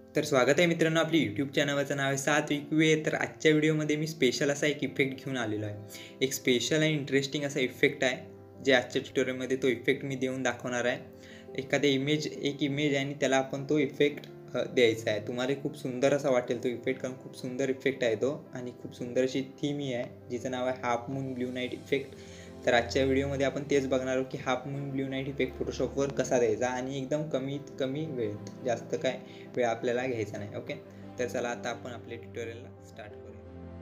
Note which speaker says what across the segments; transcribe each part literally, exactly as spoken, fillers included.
Speaker 1: तर स्वागत आहे मित्रांनो, आपली यूट्यूब चॅनलचं नाव आहे satwikway. तर आजच्या व्हिडिओमध्ये मी स्पेशल असा एक इफेक्ट घेऊन आलेलो आहे. एक स्पेशल आणि इंटरेस्टिंग असा इफेक्ट आहे, जे आजच्या ट्युटोरियलमध्ये तो इफेक्ट मी देऊन दाखवणार आहे. एखाद्या इमेज एक इमेज आहे आणि त्याला आपण तो इफेक्ट द्यायचा आहे. तुम्हाला खूप सुंदर असा वाटेल तो इफेक्ट, कारण खूप सुंदर इफेक्ट आहे तो आणि खूप सुंदर अशी थीम ही आहे, जिचं नाव आहे half moon blue night effect. तर आजच्या व्हिडिओमध्ये आपण तेच बघणार आहोत की half moon blue night effect फोटोशॉपवर कसा द्यायचा आणि एकदम कमीत कमी वेळेत, जास्त काय वेळ आपल्याला घ्यायचा नाही. ओके, तर चला आता आपण आपल्या ट्युटोरियलला स्टार्ट करूया.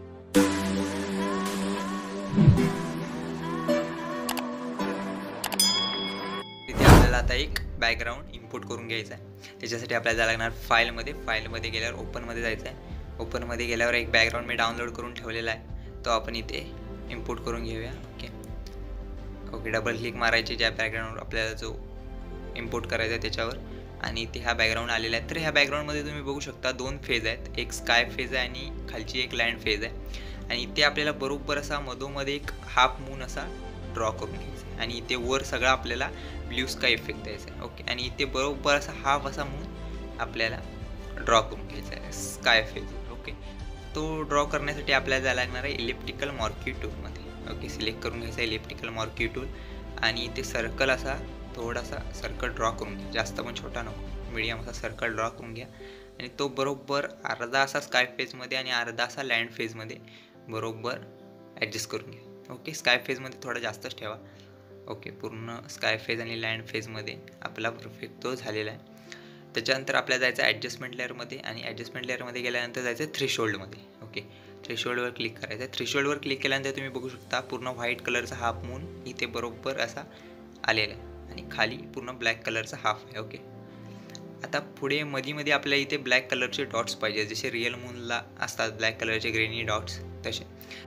Speaker 1: तिथे आपल्याला आता एक बॅकग्राऊंड इम्पोर्ट करून घ्यायचा आहे. त्याच्यासाठी आपल्याला जायला लागणार फाईलमध्ये. फाईलमध्ये गेल्यावर ओपनमध्ये जायचं आहे. ओपनमध्ये गेल्यावर एक बॅकग्राऊंड मी डाउनलोड करून ठेवलेला आहे, तो आपण इथे इम्पोर्ट करून घेऊया. ओके ओके डबल क्लिक मारायचे ज्या बॅकग्राऊंड आपल्याला जो इम्पोर्ट करायचा आहे त्याच्यावर, आणि इथे हा बॅकग्राऊंड आलेला आहे. तर ह्या बॅकग्राऊंडमध्ये तुम्ही बघू शकता दोन फेज आहेत, एक स्काय फेज आहे आणि खालची एक लँड फेज आहे. आणि इथे आपल्याला बरोबर असा मधोमध्ये एक हाफ मून असा ड्रॉ करून घ्यायचा आहे आणि इथे वर सगळा आपल्याला ब्ल्यू स्काय इफेक्ट द्यायचा आहे. ओके, आणि इथे बरोबर असा हाफ असा मून आपल्याला ड्रॉ करून घ्यायचा आहे स्काय फेज. ओके, तो ड्रॉ करण्यासाठी आपल्याला जायला लागणार आहे इलिप्टिकल मार्क्यू टूलमध्ये. ओके, सिलेक्ट करून घ्यायचा इलिप्टिकल मार्क्यू टूल आणि इथे सर्कल असा थोडासा सर्कल ड्रॉ करून घ्या, जास्त पण छोटा नको, मीडियम असा सर्कल ड्रॉ करून घ्या. आणि तो बरोबर अर्धा असा स्काय फेजमध्ये आणि अर्धा असा लँड फेजमध्ये बरोबर ॲडजस्ट करून घ्या. ओके, स्काय फेजमध्ये थोडा जास्तच ठेवा. ओके, पूर्ण स्काय फेज आणि लँड फेजमध्ये आपला परफेक्ट तो झालेला आहे. त्याच्यानंतर आपल्याला जायचं ॲडजस्टमेंट लेअरमध्ये आणि ॲडजस्टमेंट लेअरमध्ये गेल्यानंतर जायचं थ्रेशोल्डमध्ये. ओके, थ्रेशोल्डवर क्लिक करायचं आहे. थ्रेशोल्डवर क्लिक केल्यानंतर तुम्ही बघू शकता पूर्ण व्हाईट कलरचा हाफ मून इथे बरोबर असा आलेला आहे आणि खाली पूर्ण ब्लॅक कलरचा हाफ आहे. ओके, आता पुढे मध्ये मध्ये आपल्याला इथे ब्लॅक कलरचे डॉट्स पाहिजे, जसे रिअल मूनला असतात ब्लॅक कलरचे ग्रेनी डॉट्स तसे.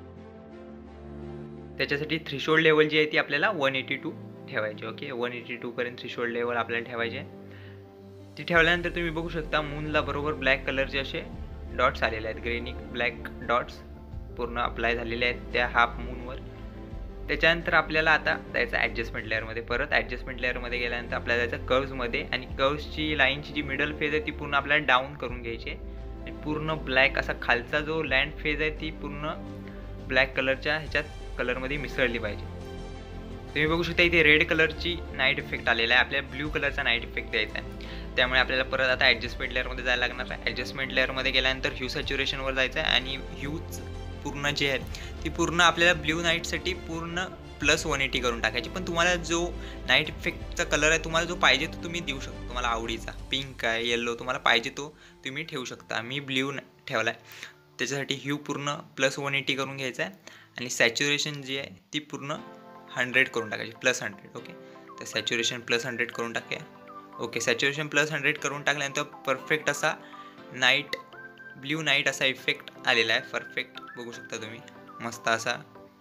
Speaker 1: त्याच्यासाठी थ्रेशोल्ड लेवल जी आहे ती आपल्याला वन एटी टू ठेवायची. ओके, वन एटी टूपर्यंत थ्रेशोल्ड लेवल आपल्याला ठेवायचे. ती ठेवल्यानंतर तुम्ही बघू शकता मूनला बरोबर ब्लॅक कलरचे असे डॉट्स आलेले आहेत, ग्रेनी ब्लॅक डॉट्स पूर्ण अप्लाय झालेले आहेत त्या हाफ मूनवर. त्याच्यानंतर आपल्याला आता जायचं ॲडजस्टमेंट लेअरमध्ये. परत ॲडजस्टमेंट लेअरमध्ये गेल्यानंतर आपल्याला जायचं कर्व्समध्ये आणि कर्व्सची लाईनची जी मिडल फेज आहे ती पूर्ण आपल्याला डाऊन करून घ्यायची आहे आणि पूर्ण ब्लॅक असा खालचा जो लँड फेज आहे ती पूर्ण ब्लॅक कलरच्या ह्याच्यात कलरमध्ये मिसळली पाहिजे. तुम्ही बघू शकता इथे रेड कलरची नाईट इफेक्ट आलेला आहे, आपल्याला ब्ल्यू कलरचा नाईट इफेक्ट द्यायचा आहे. त्यामुळे आपल्याला परत आता ॲडजस्टमेंट लेअरमध्ये जायला लागणार आहे. ॲडजस्टमेंट लेअरमध्ये गेल्यानंतर ह्यू सॅच्युरेशनवर जायचं आहे आणि ह्यूज पूर्ण जी आहे ती पूर्ण आपल्याला ब्ल्यू नाईटसाठी पूर्ण प्लस वन एटी करून टाकायची. पण तुम्हाला जो नाईट इफेक्टचा कलर आहे तुम्हाला जो पाहिजे तो तुम्ही देऊ शकता, तुम्हाला आवडीचा पिंक आहे येल्लो तुम्हाला पाहिजे तो तुम्ही ठेवू शकता. मी ब्ल्यू ठेवला आहे, त्याच्यासाठी ह्यू पूर्ण प्लस वन एटी करून घ्यायचा आहे आणि सॅच्युरेशन जी आहे ती पूर्ण हंड्रेड करून टाकायची, प्लस हंड्रेड. ओके, तर सॅच्युरेशन प्लस हंड्रेड करून टाकूया. ओके, सॅच्युरेशन प्लस हंड्रेड करून टाकल्यानंतर परफेक्ट असा नाईट ब्ल्यू नाईट असा इफेक्ट आलेला आहे. परफेक्ट बघू शकता तुम्ही, मस्त असा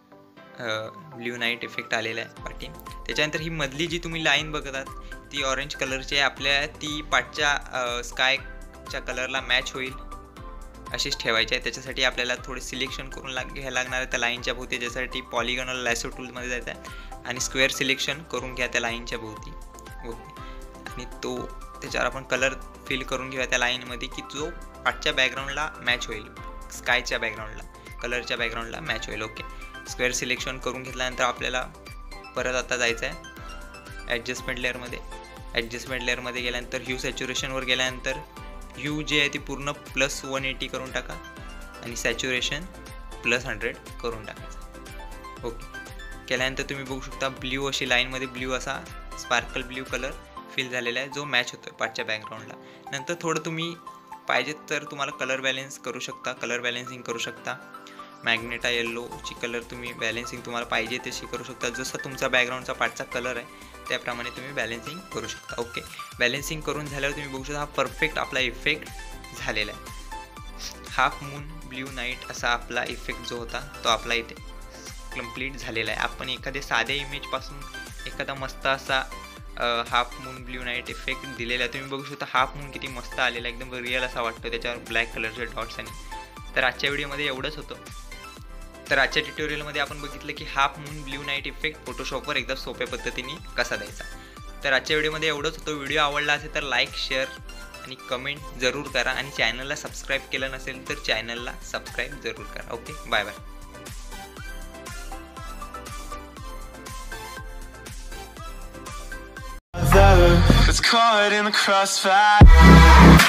Speaker 1: ब्ल्यू नाईट इफेक्ट आलेला आहे पाठी. त्याच्यानंतर ही मधली जी तुम्ही लाईन बघतात ती ऑरेंज कलरची आहे, आपल्या ती पाठच्या स्कायच्या कलरला मॅच होईल अशीच ठेवायची आहे. त्याच्यासाठी आपल्याला थोडे सिलेक्शन करून लाग घ्यायला लागणार आहे त्या लाईनच्या भोवती. त्याच्यासाठी पॉलिगॉनल लॅसो टूलमध्ये जायचं आहे आणि स्क्वेअर सिलेक्शन करून घ्या त्या लाईनच्या भोवती. ओके, आणि तो त्याच्यावर आपण कलर फिल करून घेऊया त्या लाईनमध्ये की जो पाठच्या बॅकग्राऊंडला मॅच होईल, स्कायच्या बॅकग्राऊंडला कलरच्या बॅकग्राऊंडला मॅच होईल. ओके, स्क्वेअर सिलेक्शन करून घेतल्यानंतर आपल्याला परत आता जायचं आहे ॲडजस्टमेंट लेअरमध्ये. ॲडजस्टमेंट लेअरमध्ये गेल्यानंतर ह्यू सॅच्युरेशनवर गेल्यानंतर ह्यू जी आहे ती पूर्ण प्लस वन एटी करून टाका आणि सॅच्युरेशन प्लस हंड्रेड करून टाकायचं. ओके, केल्यानंतर तुम्ही बघू शकता ब्ल्यू अशी लाईनमध्ये ब्ल्यू असा स्पार्कल ब्ल्यू कलर फिल झालेला आहे जो मॅच होतो आहे पाठच्या बॅकग्राऊंडला. नंतर थोडं तुम्ही पाहिजे तर तुम्हाला कलर बॅलेन्स करू शकता, कलर बॅलेन्सिंग करू शकता. मॅग्नेटा येल्लोची कलर तुम्ही बॅलेन्सिंग तुम्हाला पाहिजे तशी करू शकता, जसं तुमचा बॅकग्राऊंडचा पाठचा कलर आहे त्याप्रमाणे तुम्ही बॅलेन्सिंग करू शकता. ओके, बॅलेन्सिंग करून झाल्यावर तुम्ही बघू शकता हा परफेक्ट आपला इफेक्ट झालेला आहे. हाफ मून ब्ल्यू नाईट असा आपला इफेक्ट जो होता तो आपला इथे कंप्लीट झालेला आहे. आपण एखाद्या साध्या इमेजपासून एखादा मस्त असा half moon blue night effect दिलेला आहे. तुम्ही बघू शकता हाफ मून किती मस्त आलेला, एकदम रिअल असा वाटतो त्याच्यावर ब्लॅक कलरचे डॉट्स. आणि तर आजच्या व्हिडिओमध्ये एवढंच होतं. तर आजच्या ट्युटोरियलमध्ये आपण बघितलं की half moon blue night effect फोटोशॉपवर एकदम सोप्या पद्धतीने कसा द्यायचा. तर आजच्या व्हिडिओमध्ये एवढंच होतं. व्हिडिओ आवडला असेल तर लाईक शेअर आणि कमेंट जरूर करा आणि चॅनलला सबस्क्राईब केलं नसेल तर चॅनलला सबस्क्राईब जरूर करा. Okay, bye bye.
Speaker 2: That's caught in the crossfire.